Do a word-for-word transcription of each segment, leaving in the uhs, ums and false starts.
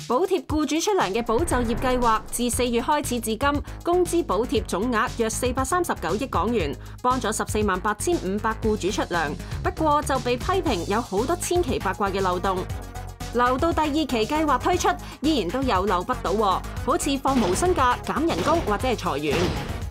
補貼僱主出糧嘅保就業計劃自四月開始至今，工資補貼總額約四百三十九億港元，幫咗十四萬八千五百僱主出糧。不過就被批評有好多千奇百怪嘅漏洞。留到第二期計劃推出，依然都有漏不到，好似放無薪假、減人工或者係裁員。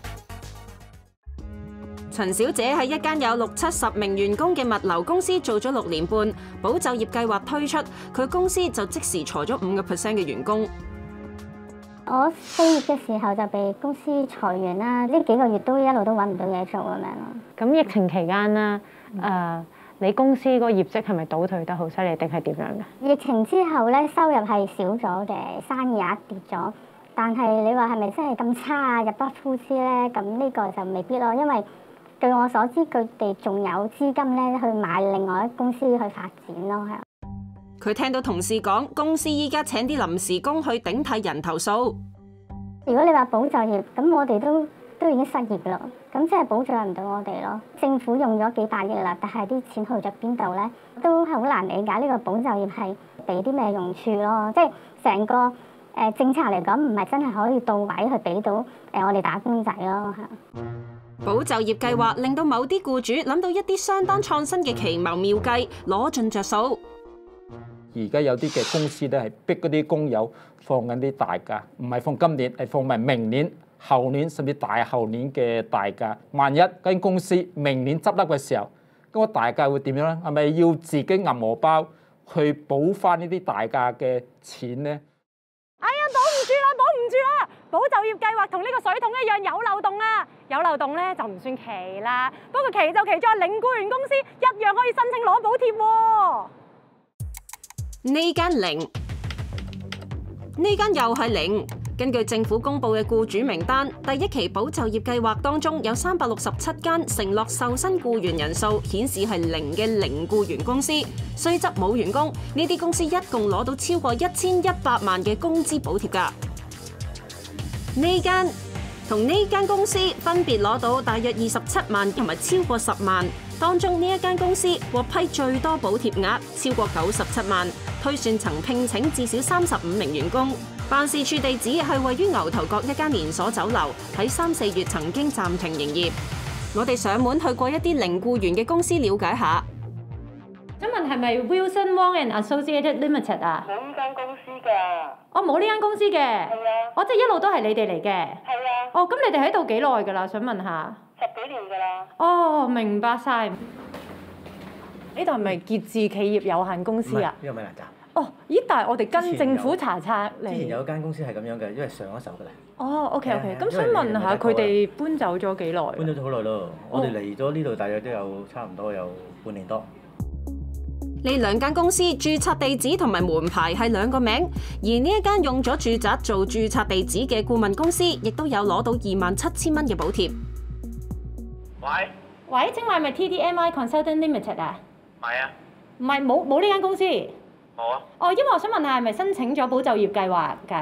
陳小姐喺一間有六七十名員工嘅物流公司做咗六年半，保就業計劃推出，佢公司就即時裁咗五個 percent 嘅員工。 我四月嘅時候就被公司裁員啦，呢幾個月都一路都揾唔到嘢做咁樣咯。 咁疫情期間啦，誒、呃，你公司嗰個業績係咪倒退得好犀利，定係點樣嘅？ 疫情之後咧，收入係少咗嘅，生意額跌咗。但係你話係咪真係咁差啊？入不敷支咧，咁呢個就未必咯，因為據我所知，佢哋仲有資金咧去買另外一公司去發展咯，係。 佢聽到同事講，公司依家請啲臨時工去頂替人頭數。 如果你話保就業，咁我哋都都已經失業噶啦，咁即係保障唔到我哋咯。政府用咗幾百億啦，但係啲錢去咗邊度咧？都係好難理解呢個保就業係俾啲咩用處咯？即係成個誒政策嚟講，唔係真係可以到位去俾到誒我哋打工仔咯嚇。 保就業計劃令到某啲僱主諗到一啲相當創新嘅奇謀妙計，攞盡着數。 而家有啲嘅公司咧係逼嗰啲工友放緊啲大假，唔係放今年，係放埋明年、後年甚至大後年嘅大假。萬一間公司明年執笠嘅時候，咁個大假會點樣咧？係咪要自己揞荷包去補翻呢啲大假嘅錢咧？ 哎呀，保唔住啦，保唔住啦！保就業計劃同呢個水桶一樣有漏洞啊！有漏洞咧就唔算奇啦，不過奇就奇在零僱員公司一樣可以申請攞補貼喎。 呢間零，呢間又係零。根據政府公布嘅僱主名單，第一期保就業計劃當中有三百六十七間承諾受薪僱員人數顯示係零嘅零僱員公司，雖則冇員工，呢啲公司一共攞到超過一千一百萬嘅工資補貼㗎。呢間同呢間公司分別攞到大約二十七萬同埋超過十萬，當中呢一間公司獲批最多補貼額超過九十七萬，推算曾聘請至少三十五名員工。辦事處地址係位於牛頭角一間連鎖酒樓，喺三四月曾經暫停營業。我哋上門去過一啲零僱員嘅公司了解下。 想問係咪 Wilson Wong and Associated Limited 啊？ 冇呢間公司㗎。 我冇呢間公司嘅。係啊。 我即係一路都係你哋嚟嘅。 係啊。 哦，咁你哋喺度幾耐㗎啦？想問下。 十幾年㗎啦。 哦，明白晒。呢度係咪傑志企業有限公司啊？ 呢個米蘭站。 哦，咦！但係我哋跟政府查冊嚟。 之前有間公司係咁樣嘅，因為上一手㗎啦。 哦 ，OK OK，咁想問下佢哋搬走咗幾耐？ 搬咗好耐咯，我哋嚟咗呢度大約都有差唔多有半年多。 呢兩間公司註冊地址同埋門牌係兩個名，而呢一間用咗住宅做註冊地址嘅顧問公司，亦都有攞到二萬七千蚊嘅補貼。 喂？ 喂，請問係咪 T D M I Consultant Limited 啊？ 唔係啊。 唔係，冇冇呢間公司。 冇啊。 哦，因為我想問下係咪申請咗保就業計劃㗎？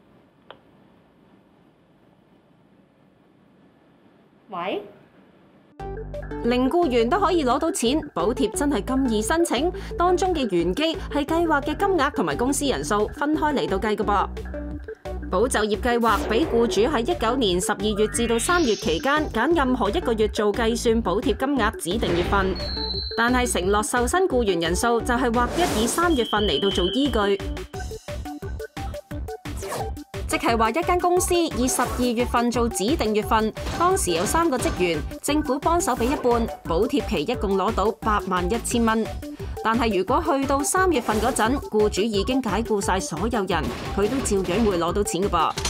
喂？ 零僱員都可以攞到錢，補貼真係咁易申請？當中嘅玄機係計劃嘅金額同埋公司人數分開嚟到計㗎噃。保就業計劃俾僱主喺一九年十二月至到三月期間揀任何一個月做計算補貼金額指定月份，但係承諾受薪僱員人數就係劃一以三月份嚟到做依據。即係話一間公司以十二月份做指定月份，當時有三個職員，政府幫手俾一半，補貼期一共攞到八萬一千蚊。但係如果去到三月份嗰陣，僱主已經解僱晒所有人，佢都照樣會攞到錢㗎噃。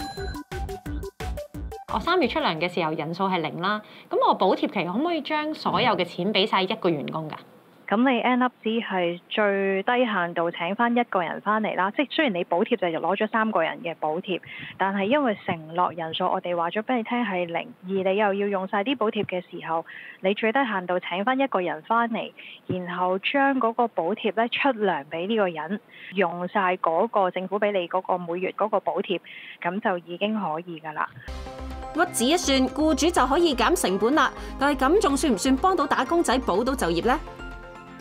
我三月出糧嘅時候人數係零啦，咁我補貼期可唔可以將所有嘅錢俾晒一個員工㗎？ 咁你 end up 只係最低限度請翻一個人翻嚟啦，即係雖然你補貼就攞咗三個人嘅補貼，但係因為承諾人數我哋話咗俾你聽係零，而你又要用晒啲補貼嘅時候，你最低限度請翻一個人翻嚟，然後將嗰個補貼咧出糧俾呢個人，用晒嗰個政府俾你嗰個每月嗰個補貼，咁就已經可以㗎啦。 屈指一算，僱主就可以減成本啦。但係咁仲算唔算幫到打工仔保到就業呢？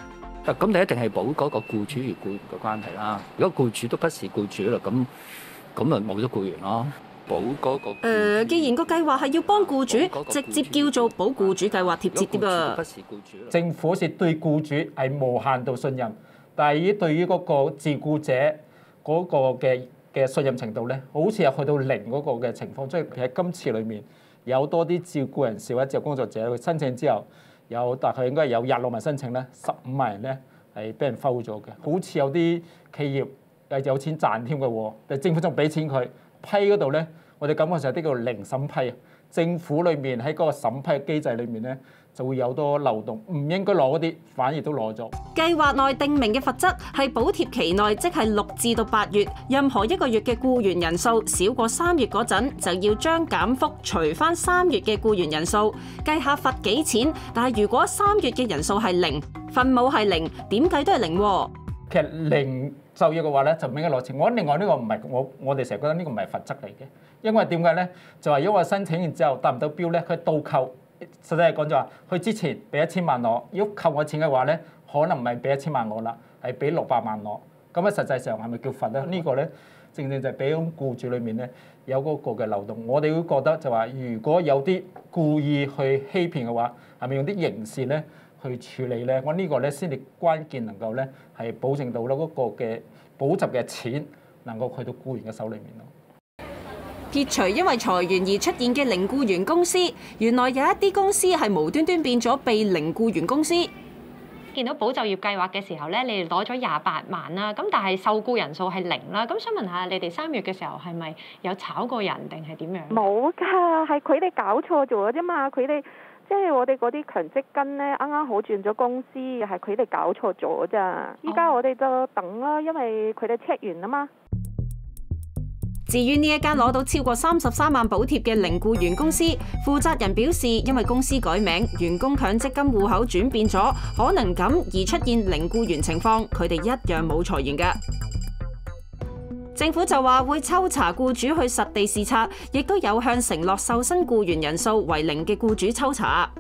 咁你一定係保嗰個僱主與僱員嘅關係啦。如果僱主都不是僱主啦，咁咁咪冇咗僱員咯。保嗰個誒、 呃，既然個計劃係要幫僱主，直接叫做保僱主計劃貼切啲啊。 不是僱主， 政府好似對僱主係無限度信任，但係對於嗰個自僱者嗰個嘅嘅信任程度咧，好似係去到零嗰個嘅情況。即係喺今次裏面有多啲照顧人士或者自由工作者去申請之後，有大概應該有廿六萬申請咧，十五萬人咧係俾人 fail 咗嘅。好似有啲企業係有錢賺添嘅喎，但係政府仲俾錢佢批嗰度咧。我哋感覺上啲叫零審批，政府裏面喺嗰個審批嘅機制裏面咧，就會有多漏洞，唔應該攞嗰啲，反而都攞咗。 計劃內定明嘅罰則係補貼期內，即係六至到八月，任何一個月嘅僱員人數少過三月嗰陣，就要將減幅除翻三月嘅僱員人數，計下罰幾錢。但係如果三月嘅人數係零，分母係零，點計都係零喎。 其實零就業嘅話咧，就唔應該攞錢。我另外呢個唔係我我哋成日覺得呢個唔係罰則嚟嘅，因為點解咧？就係因為申請完之後達唔到標咧，佢倒扣。實際嚟講就話，佢之前俾一千萬我，如果扣我錢嘅話咧，可能唔係俾一千萬我啦，係俾六百萬我。咁啊，實際上係咪叫罰咧？呢個咧，正正就係俾咁僱主裏面咧有嗰個嘅漏洞。我哋會覺得就話，如果有啲故意去欺騙嘅話，係咪用啲刑事咧？去處理咧，我呢個咧先至關鍵，能夠咧係保證到咧嗰個嘅補習嘅錢能夠去到僱員嘅手裏面咯。 撇除因為裁員而出現嘅零僱員公司，原來有一啲公司係無端端變咗被零僱員公司。 見到保就業計劃嘅時候咧，你哋攞咗廿八萬啦，咁但係受僱人數係零啦，咁想問下你哋三月嘅時候係咪有炒過人定係點樣？ 冇㗎，係佢哋搞錯咗啫嘛，佢哋。即係我哋嗰啲強積金咧，啱啱好轉咗公司，係佢哋搞錯咗咋。依家我哋就等啦，因為佢哋 check 完啊嘛。 至於呢一間攞到超過三十三萬補貼嘅零僱員公司，負責人表示，因為公司改名，員工強積金戶口轉變咗，可能咁而出現零僱員情況，佢哋一樣冇裁員㗎。政府就話會抽查僱主去實地視察，亦都有向承諾受薪僱員人數為零嘅僱主抽查。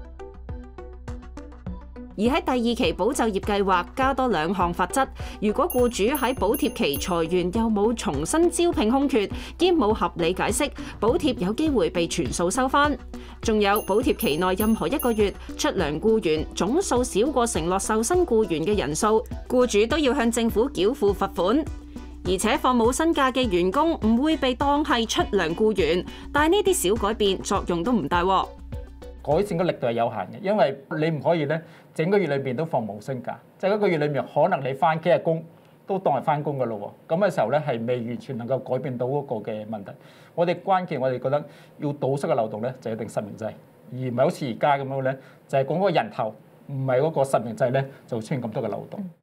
而喺第二期保就業計劃加多兩項罰則，如果僱主喺補貼期裁員又冇重新招聘空缺，兼冇合理解釋，補貼有機會被全數收返。仲有補貼期內任何一個月出糧僱員總數少過承諾受薪僱員嘅人數，僱主都要向政府繳付罰款。而且放冇薪假嘅員工唔會被當係出糧僱員，但係呢啲小改變作用都唔大。 改善嘅力度係有限嘅，因為你唔可以咧整個月裏邊都放冇薪假，即係一個月裏面可能你翻幾日工都當係翻工㗎咯喎。咁嘅時候咧係未完全能夠改變到嗰個嘅問題。我哋關鍵我哋覺得要堵塞嘅漏洞咧就一定實名制，而唔係好似而家咁樣咧就係講嗰個人頭，唔係嗰個實名制咧就出現咁多嘅漏洞。